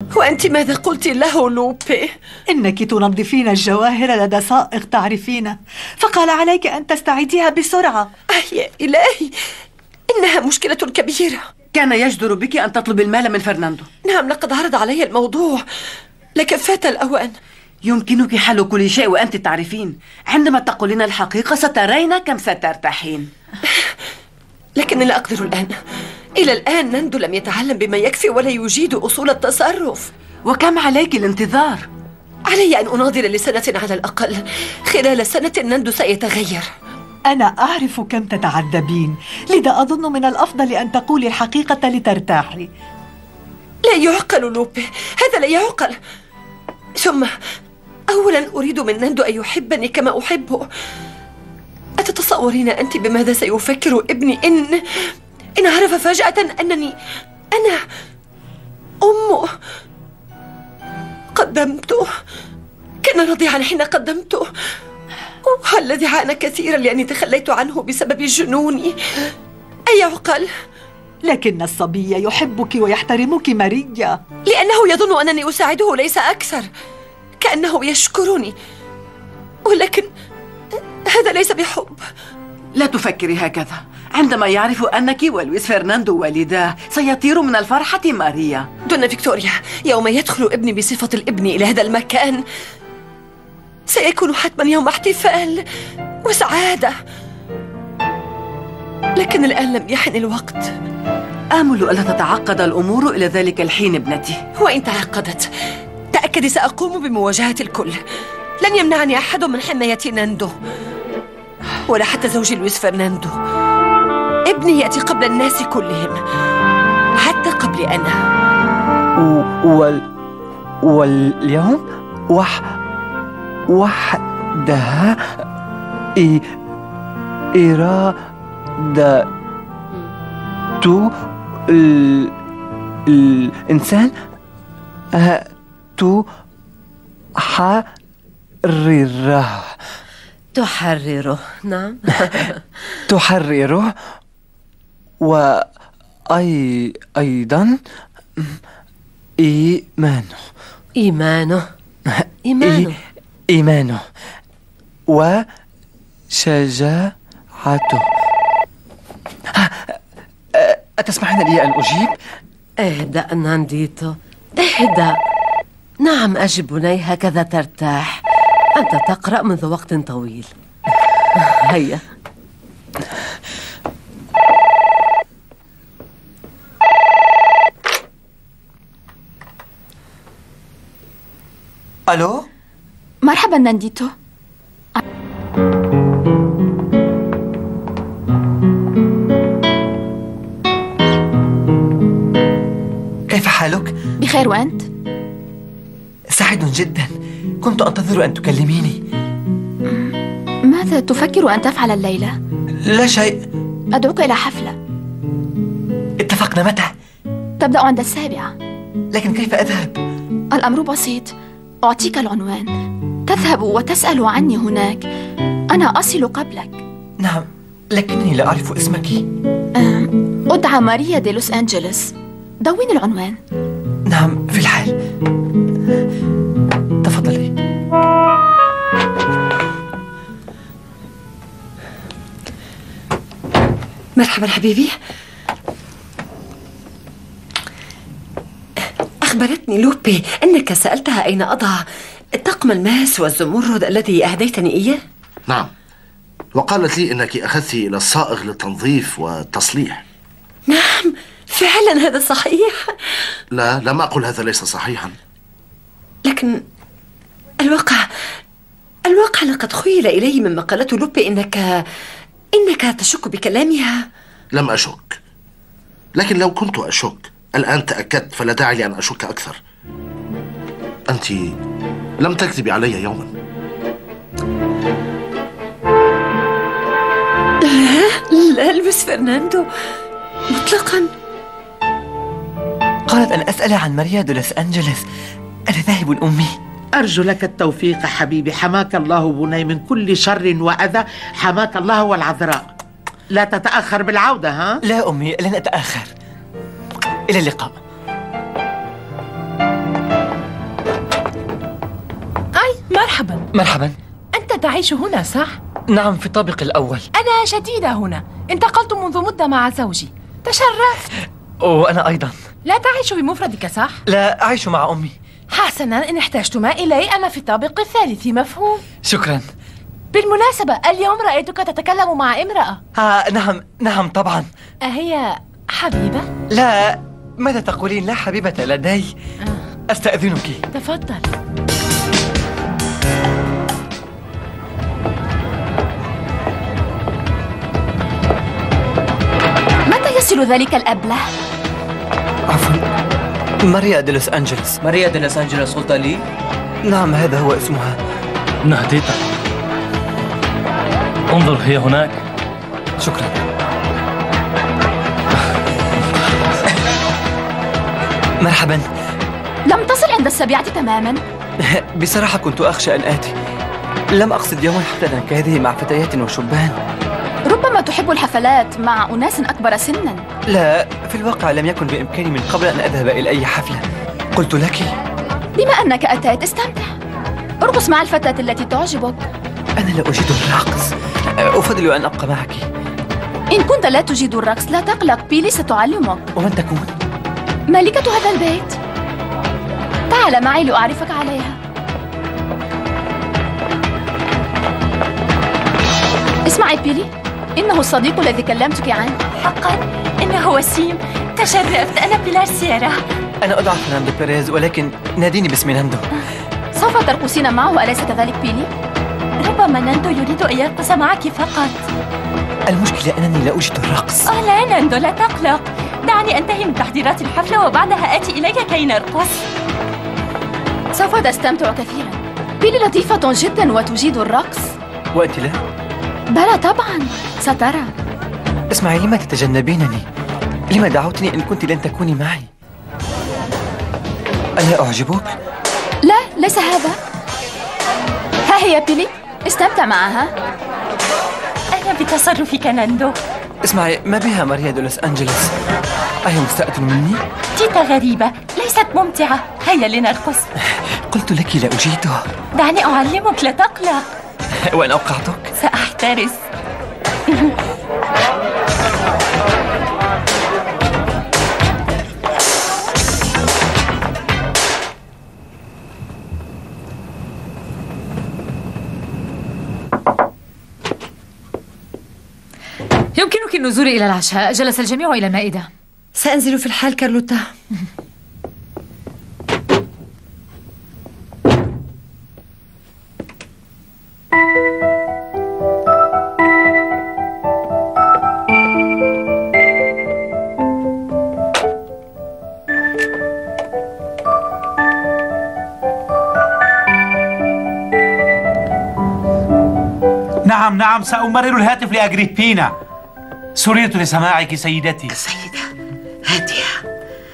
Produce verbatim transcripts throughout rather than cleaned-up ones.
وأنت ماذا قلت له لوبي؟ إنك تنظفين الجواهر لدى سائق تعرفينه، فقال عليك أن تستعيديها بسرعة. آه يا إلهي، إنها مشكلة كبيرة. كان يجدر بك أن تطلب المال من فرناندو. نعم، لقد عرض علي الموضوع، لكن فات الأوان. يمكنك حل كل شيء وأنت تعرفين. عندما تقولين الحقيقة سترين كم سترتاحين. لكني لا أقدر الآن. إلى الآن ناندو لم يتعلم بما يكفي ولا يجيد أصول التصرف. وكم عليك الانتظار؟ علي أن أناضل لسنة على الأقل. خلال سنة ناندو سيتغير. أنا أعرف كم تتعذبين، لذا أظن من الأفضل أن تقولي الحقيقة لترتاحي. لا يعقل لوبي، هذا لا يعقل. ثم أولا أريد من ناندو أن يحبني كما أحبه. أتتصورين أنت بماذا سيفكر ابني إن إن عرف فجأة أنني أنا أمه؟ قدمته، كان رضيعا حين قدمته، والذي عانى كثيرا لأني تخليت عنه بسبب جنوني. أيعقل؟ لكن الصبي يحبك ويحترمك ماريا. لأنه يظن أنني أساعده ليس أكثر، كأنه يشكرني، ولكن هذا ليس بحب. لا تفكري هكذا. عندما يعرف أنك ولويس فرناندو والداه سيطير من الفرحة ماريا. دونا فيكتوريا، يوم يدخل ابني بصفة الابن إلى هذا المكان سيكون حتما يوم احتفال وسعادة، لكن الآن لم يحن الوقت. آمل ألا تتعقد الأمور إلى ذلك الحين ابنتي. وإن تعقدت تأكدي سأقوم بمواجهة الكل. لن يمنعني أحد من حماية ناندو، ولا حتى زوجي لويس فرناندو. ابني يأتي قبل الناس كلهم، حتى قبل أنا. وال... واليوم وح... وحدها إي... إرادة ال... الإنسان تحرره تحرره نعم. تحرره وأي أيضا إيمانه إيمانه إيمانه إيمانه وشجاعته. أتسمحين لي أن أجيب؟ اهدأ نانديتو، اهدأ. نعم أجب بني، هكذا ترتاح. أنت تقرأ منذ وقت طويل. هيا. ألو؟ مرحبا نانديتو. كيف حالك؟ بخير، وأنت؟ سعيد جدا، كنت أنتظر أن تكلميني. ماذا تفكر أن تفعل الليلة؟ لا شيء. أدعوك إلى حفلة. اتفقنا متى؟ تبدأ عند السابعة. لكن كيف أذهب؟ الأمر بسيط، أعطيك العنوان، تذهب وتسأل عني هناك، أنا أصل قبلك. نعم، لكنني لا أعرف اسمك. أدعى ماريا دي لوس أنجلوس. دون العنوان. نعم، في الحال. تفضلي. مرحبا حبيبي. أخبرتني لوبي أنك سألتها أين أضع طقم الماس والزمرد الذي أهديتني إياه. نعم، وقالت لي أنك أخذت إلى الصائغ للتنظيف والتصليح. نعم فعلا هذا صحيح. لا، لم أقل هذا ليس صحيحا. لكن الواقع الواقع لقد خيل إلي مما قالته لوبي إنك إنك تشك بكلامها. لم أشك، لكن لو كنت أشك الآن تأكدت، فلا داعي لأن أشك أكثر. أنت لم تكذبي علي يوما. لا لا لويس فرناندو مطلقا. قالت أن أسأل عن ماريا دي لوس أنجلوس. أنا ذاهب أمي. أرجو لك التوفيق حبيبي. حماك الله بني من كل شر وأذى. حماك الله والعذراء. لا تتأخر بالعودة. ها؟ لا أمي، لن أتأخر. إلى اللقاء. مرحبا. مرحبا. أنت تعيش هنا صح؟ نعم، في الطابق الأول. أنا جديدة هنا، انتقلت منذ مدة مع زوجي. تشرفت. وأنا أيضا. لا تعيش بمفردك صح؟ لا، أعيش مع أمي. حسنا، إن احتجتما إلي أنا في الطابق الثالث. مفهوم؟ شكرا. بالمناسبة اليوم رأيتك تتكلم مع امرأة. آه نعم نعم طبعا. أهي حبيبة؟ لا، ماذا تقولين؟ لا حبيبة لدي. آه. أستأذنك. تفضل. متى يصل ذلك الأبله؟ عفوا، ماريا دي لوس أنجلوس. ماريا دي لوس أنجلوس قلت لي؟ نعم، هذا هو اسمها. نهديتك. انظر، هي هناك. شكرا. مرحبا. لم تصل عند السابعة تماما؟ بصراحة كنت أخشى أن آتي. لم أقصد يوما حفلة كهذه مع فتيات وشبان. ربما تحب الحفلات مع أناس أكبر سنا. لا، في الواقع لم يكن بإمكاني من قبل أن أذهب إلى أي حفلة. قلت لك. بما أنك أتيت استمتع، ارقص مع الفتاة التي تعجبك. أنا لا أجيد الرقص، أفضل أن أبقى معك. إن كنت لا تجيد الرقص لا تقلق، بيلي ستعلمك. ومن تكون؟ مالكة هذا البيت. تعال معي لأعرفك عليها. اسمعي بيلي، إنه الصديق الذي كلمتك عنه. حقا؟ إنه وسيم. تشرفت. أنا بيلار سيارة. أنا أدعى فرناندو بيريز، ولكن ناديني باسم ناندو. سوف ترقصين معه، أليس كذلك بيلي؟ ربما ناندو يريد أن يرقص معك فقط. المشكلة أنني لا أجيد الرقص. آه لا ناندو، لا تقلق. دعني أنتهي من تحضيرات الحفلة وبعدها آتي إليك كي نرقص. سوف تستمتع كثيرا. بيلي لطيفة جدا وتجيد الرقص. وأنت لا؟ بلى طبعا، سترى. اسمعي، لما تتجنبينني؟ لما دعوتني إن كنت لن تكوني معي؟ ألا أعجبك؟ لا، ليس هذا. ها هي بيلي، استمتع معها. أنا بتصرفك ناندو. اسمعي، ما بها ماريا دي لوس أنجلوس؟ أهي مستاءة مني؟ جيت غريبة، ليست ممتعة. هيا لنرقص. قلت لك لا أجيده. دعني أعلمك، لا تقلق. وإن أوقعتك؟ سأحترس. يمكنك النزول إلى العشاء. جلس الجميع إلى المائدة. سأنزل في الحال كارلوتا. نعم نعم، سأمرر الهاتف لأغريبينا. سررت لسماعك سيدتي. سيدة هادية.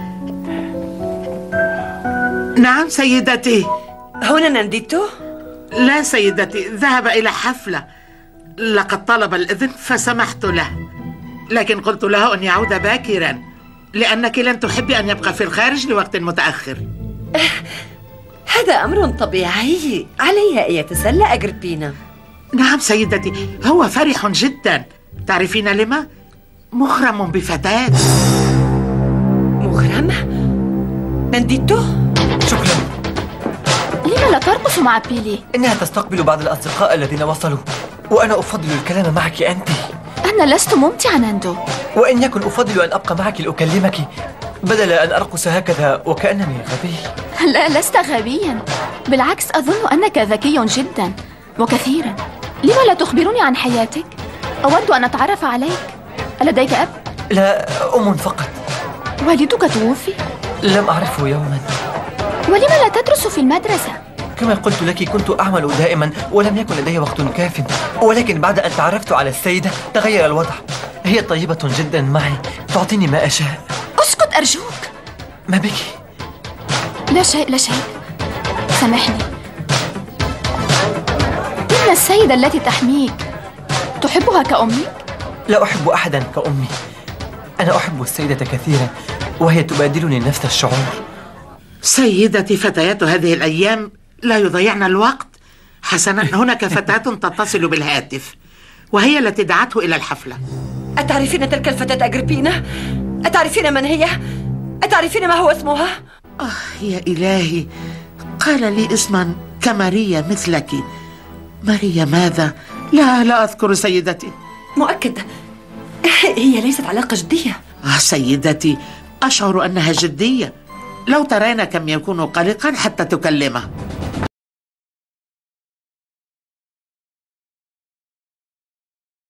نعم سيدتي. هنا نانديتو؟ لا سيدتي، ذهب إلى حفلة. لقد طلب الإذن فسمحت له، لكن قلت له أن يعود باكرا لأنك لن تحبي أن يبقى في الخارج لوقت متأخر. هذا أمر طبيعي. علي أن يتسلى أغريبينا. نعم سيدتي، هو فرح جدا. تعرفين لما؟ مغرم بفتاة. مغرم؟ نانديتو؟ شكرا. لما لا ترقص مع بيلي؟ إنها تستقبل بعض الأصدقاء الذين وصلوا، وأنا أفضل الكلام معك أنت. أنا لست ممتعا ناندو. وإن يكن أفضل أن أبقى معك لأكلمك بدل أن أرقص هكذا وكأنني غبي. لا، لست غبيا، بالعكس أظن أنك ذكي جدا وكثيرا. لما لا تخبرني عن حياتك؟ أود أن أتعرف عليك. ألديك أب؟ لا، أم فقط. والدك توفي؟ لم أعرفه يوما. ولما لا تدرس في المدرسة؟ كما قلت لك كنت أعمل دائما ولم يكن لدي وقت كاف، ولكن بعد أن تعرفت على السيدة تغير الوضع. هي طيبة جدا معي، تعطيني ما أشاء. اسكت أرجوك. ما بك؟ لا شيء لا شيء، سامحني. إن السيدة التي تحميك تحبها كأمك؟ لا أحب أحدا كأمي. أنا أحب السيدة كثيرا وهي تبادلني نفس الشعور. سيدتي، فتيات هذه الأيام لا يضيعن الوقت. حسنا، هناك فتاة تتصل بالهاتف وهي التي دعته إلى الحفلة. أتعرفين تلك الفتاة أغريبينا؟ أتعرفين من هي؟ أتعرفين ما هو اسمها؟ آه يا إلهي، قال لي اسما كماريا مثلك. ماريا ماذا؟ لا لا أذكر سيدتي. مؤكد هي ليست علاقة جدية. آه سيدتي، أشعر أنها جدية. لو ترين كم يكون قلقا حتى تكلمه.